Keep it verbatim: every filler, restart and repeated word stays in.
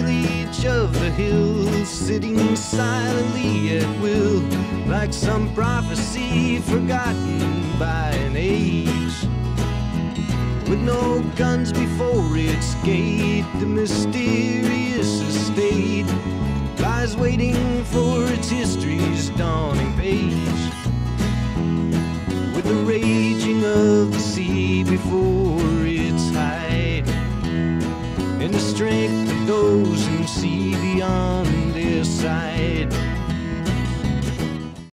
foliage of the hills, sitting silently at will, like some prophecy forgotten by an age. With no guns before its gate, the mysterious estate lies waiting for its history's dawning page. With the raging of the sea before its height, and the strength of those who see beyond their sight.